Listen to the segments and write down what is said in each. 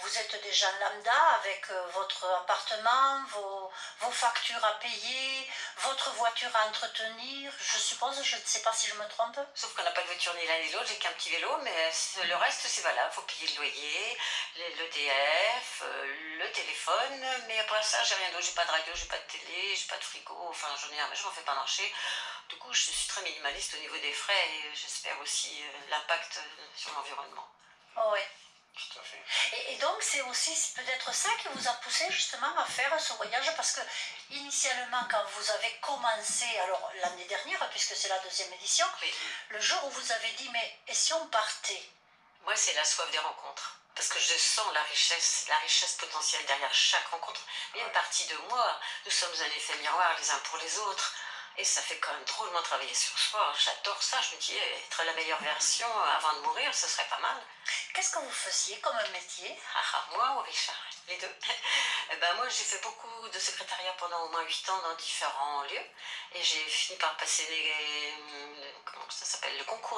vous êtes des gens lambda avec votre appartement, vos factures à payer, votre voiture à entretenir, je suppose, je ne sais pas si je me trompe. Sauf qu'on n'a pas de voiture ni l'un ni l'autre, j'ai qu'un petit vélo, mais le reste c'est valable, il faut payer le loyer, l'EDF, le téléphone, mais après ça j'ai rien d'autre, j'ai pas de radio, j'ai pas de télé, j'ai pas de frigo, enfin j'en ai un, mais je m'en fais pas marcher. Du coup je suis très minimaliste au niveau des frais et j'espère aussi l'impact sur l'environnement. Oh, oui. Tout à fait. Et donc c'est aussi peut-être ça qui vous a poussé justement à faire ce voyage, parce que initialement quand vous avez commencé, alors l'année dernière puisque c'est la 2e édition, Oui. le jour où vous avez dit mais et si on partait? Moi c'est la soif des rencontres. Parce que je sens la richesse potentielle derrière chaque rencontre. Il y a une partie de moi, nous sommes un effet miroir les uns pour les autres. Et ça fait quand même drôlement travailler sur soi. J'adore ça. Je me dis, être la meilleure version avant de mourir, ce serait pas mal. Qu'est-ce que vous faisiez comme métier? Moi ou Richard? Les deux. Moi, j'ai fait beaucoup de secrétariat pendant au moins 8 ans dans différents lieux. Et j'ai fini par passer comment ça s'appelle, le concours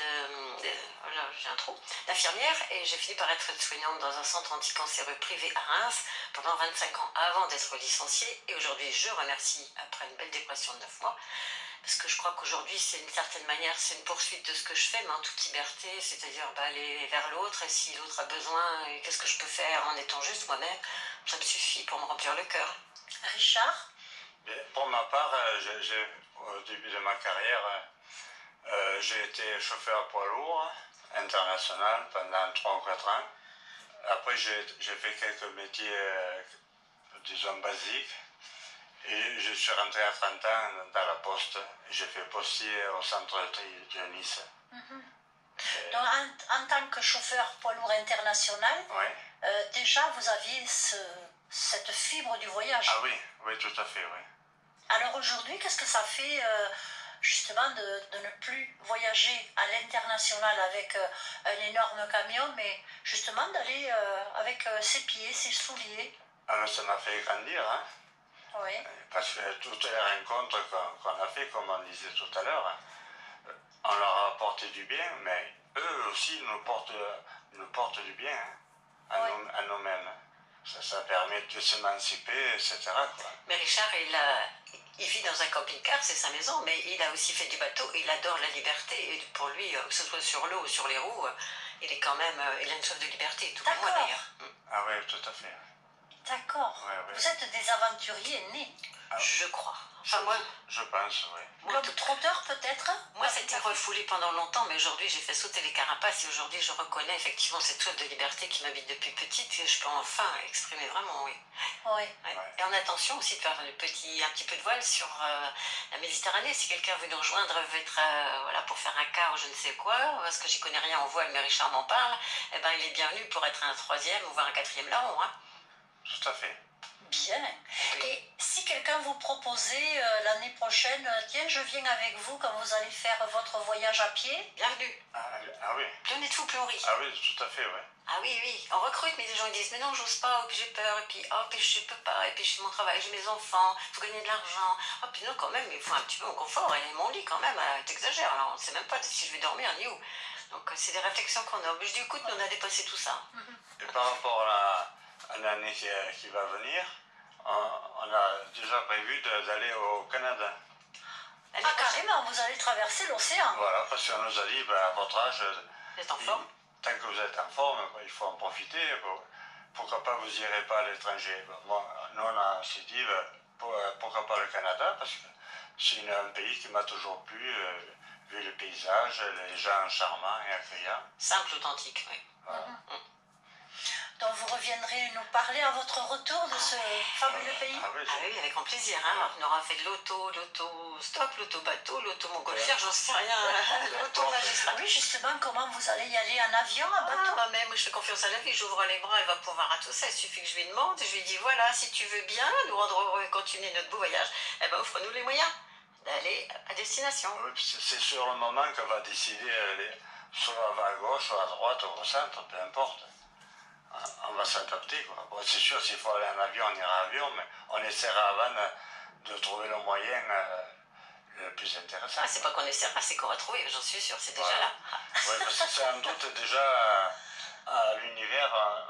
d'infirmière. Et j'ai fini par être soignante dans un centre anticancéreux privé à Reims pendant 25 ans avant d'être licenciée. Et aujourd'hui, je remercie, après une belle dépression de 9 mois, parce que je crois qu'aujourd'hui, c'est d'une certaine manière, c'est une poursuite de ce que je fais, mais en toute liberté, c'est-à-dire aller vers l'autre, et si l'autre a besoin, qu'est-ce que je peux faire en étant juste moi-même, ça me suffit pour me remplir le cœur. Richard? Pour ma part, au début de ma carrière, j'ai été chauffeur poids lourd international pendant 3 ou 4 ans. Après, j'ai fait quelques métiers, disons, basiques. Et je suis rentré à 30 ans dans la poste. J'ai fait postier au centre de tri de Nice. Donc, en tant que chauffeur poids lourd international, déjà vous aviez cette fibre du voyage. Ah oui, tout à fait, oui. Alors aujourd'hui, qu'est-ce que ça fait justement de ne plus voyager à l'international avec un énorme camion, mais justement d'aller avec ses pieds, ses souliers? Alors ça m'a fait grandir, hein. Oui. Parce que toutes les rencontres qu'on a fait, comme on disait tout à l'heure, on leur a apporté du bien, mais eux aussi nous portent du bien, hein, à nous-mêmes. Ça permet de s'émanciper, etc. quoi. Mais Richard, il vit dans un camping-car, c'est sa maison, mais il a aussi fait du bateau, il adore la liberté, et pour lui, que ce soit sur l'eau ou sur les roues, il est quand même, il a une soif de liberté, tout comme moi d'ailleurs. Ah oui, tout à fait. D'accord. Ouais. Vous êtes des aventuriers nés. Je crois. Enfin, je pense, oui. Globe-trotteur peut-être? Moi, c'était refoulé pendant longtemps, mais aujourd'hui, j'ai fait sauter les carapaces et aujourd'hui, je reconnais effectivement cette soif de liberté qui m'habite depuis petite et je peux enfin exprimer vraiment, oui. Et en attention aussi de faire un petit peu de voile sur la Méditerranée. Si quelqu'un veut nous rejoindre, veut être pour faire un quart ou je ne sais quoi, parce que j'y connais rien en voile, mais Richard m'en parle, il est bienvenu pour être un 3e ou voire un 4e larron, hein. Tout à fait. Bien. Oui. Et si quelqu'un vous proposait l'année prochaine, tiens, je viens avec vous quand vous allez faire votre voyage à pied? Bienvenue. Ah oui. Plus on est de fou, plus on rit. Ah oui, tout à fait, oui. Ah oui, on recrute, mais les gens ils disent, mais non, j'ose pas, et puis j'ai peur, et puis, je peux pas, et puis j'ai mon travail, j'ai mes enfants, il faut gagner de l'argent. Ah, puis non, quand même, il faut un petit peu mon confort, et mon lit quand même, t'exagères, alors on ne sait même pas si je vais dormir ni où. Donc c'est des réflexions qu'on a. Je dis, écoute, nous on a dépassé tout ça. Et par rapport à l'année qui va venir, on a déjà prévu d'aller au Canada. Carrément, vous allez traverser l'océan. Voilà, parce qu'on nous a dit, à votre âge, vous êtes en forme. Tant que vous êtes en forme, il faut en profiter. Pourquoi pas vous irez pas à l'étranger? Nous, on s'est dit, pourquoi pas le Canada? Parce que c'est un pays qui m'a toujours plu, vu le paysage, les gens charmants et accueillants. Simple, authentique, oui. Voilà. Donc vous reviendrez nous parler à votre retour de ce fabuleux pays? Ah oui, avec grand plaisir. Hein. On aura fait de l'auto-stop, l'auto-bateau, l'auto-montgolfière, j'en sais rien. L'auto-magistrat. Oui, justement, comment vous allez y aller en avion, en bateau? Mais moi je fais confiance à la vie, j'ouvre les bras, elle va pouvoir à tout ça. Il suffit que je lui demande, je lui dis voilà, si tu veux bien nous rendre heureux et continuer notre beau voyage, offre-nous les moyens d'aller à destination. Oui, c'est sur le moment qu'on va décider, soit à gauche, soit à droite, ou au centre, peu importe. On va s'adapter, quoi. Bon, c'est sûr, s'il faut aller en avion, on ira en avion, mais on essaiera avant de trouver le moyen le plus intéressant. C'est pas qu'on essaiera, c'est qu'on va trouver, j'en suis sûr, c'est déjà là. Oui, parce que sans doute déjà à l'univers, on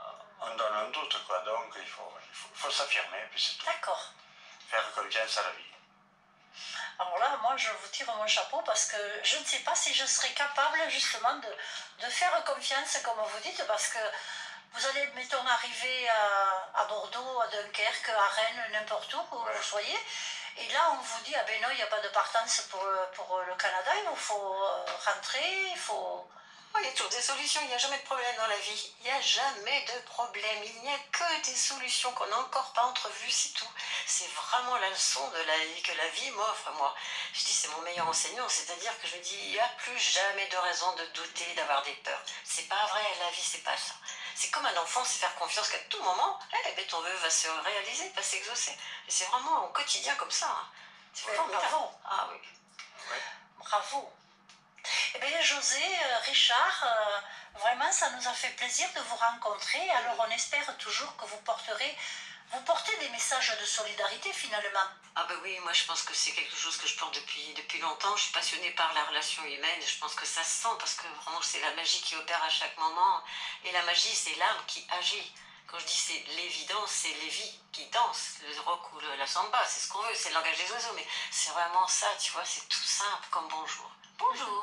on donne un doute, quoi. Donc il faut s'affirmer, puis c'est tout. D'accord. Faire confiance à la vie. Alors là, moi, je vous tire mon chapeau parce que je ne sais pas si je serais capable justement de faire confiance, comme vous dites, parce que vous allez, mettons, arriver à Bordeaux, à Dunkerque, à Rennes, n'importe où vous soyez, et là, on vous dit, ah ben non, il n'y a pas de partance pour le Canada, il vous faut rentrer, il faut... Il y a toujours des solutions, il n'y a jamais de problème dans la vie. Il n'y a jamais de problème. Il n'y a que des solutions qu'on n'a encore pas entrevues, c'est tout. C'est vraiment la leçon de la vie que la vie m'offre, moi. Je dis, c'est mon meilleur enseignant, c'est-à-dire que je me dis, il n'y a plus jamais de raison de douter, d'avoir des peurs. C'est pas vrai, la vie, c'est pas ça. C'est comme un enfant, c'est faire confiance qu'à tout moment, ton vœu va se réaliser, va s'exaucer. Et c'est vraiment au quotidien comme ça. Hein. C'est formidable. Bravo. Ah oui. Bravo. Eh bien, José, Richard, vraiment, ça nous a fait plaisir de vous rencontrer. Alors, on espère toujours que vous portez des messages de solidarité, finalement. Ah ben oui, moi, je pense que c'est quelque chose que je porte depuis longtemps. Je suis passionnée par la relation humaine. Je pense que ça se sent parce que vraiment, c'est la magie qui opère à chaque moment. Et la magie, c'est l'âme qui agit. Quand je dis c'est l'évidence, c'est les vies qui dansent, le rock ou la samba, c'est ce qu'on veut, c'est le langage des oiseaux. Mais c'est vraiment ça, tu vois, c'est tout simple comme bonjour. Bonjour.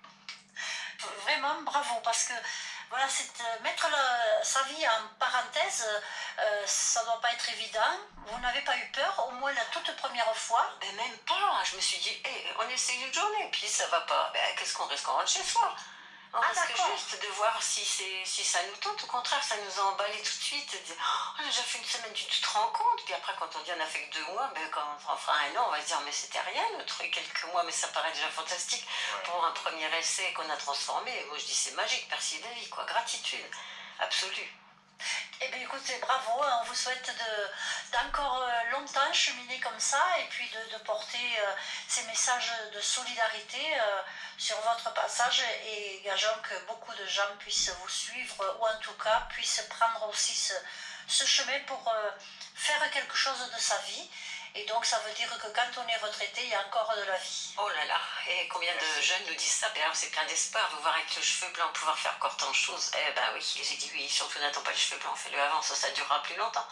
Vraiment bravo, parce que voilà, mettre sa vie en parenthèse, ça ne doit pas être évident. Vous n'avez pas eu peur, au moins la toute première fois? Ben même pas, je me suis dit, on essaye une journée, puis ça va pas, ben, qu'est-ce qu'on risque, on rentre chez soi. On risque juste de voir si ça nous tente. Au contraire, ça nous a emballé tout de suite. On a déjà fait une semaine, tu te rends compte. Puis après, quand on dit on a fait que 2 mois, ben, quand on fera 1 an, on va se dire mais c'était rien, le truc, quelques mois, mais ça paraît déjà fantastique. Pour un premier essai qu'on a transformé. Moi, je dis c'est magique, merci de la vie, quoi. Gratitude absolue. Eh bien écoutez, bravo, on vous souhaite d'encore longtemps cheminer comme ça et puis de porter ces messages de solidarité sur votre passage et gageons que beaucoup de gens puissent vous suivre ou en tout cas puissent prendre aussi ce chemin pour faire quelque chose de sa vie. Et donc ça veut dire que quand on est retraité, il y a encore de la vie. Oh là là, et combien de jeunes nous disent ça, ben alors c'est plein d'espoir, vous voir avec le cheveu blanc, pouvoir faire encore tant de choses. Eh ben oui, j'ai dit oui, surtout n'attends pas le cheveu blanc, fais-le avant, ça durera plus longtemps.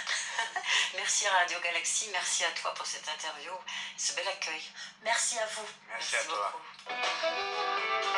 Merci Radio Galaxie, merci à toi pour cette interview, ce bel accueil. Merci à vous. Merci à toi. Beaucoup.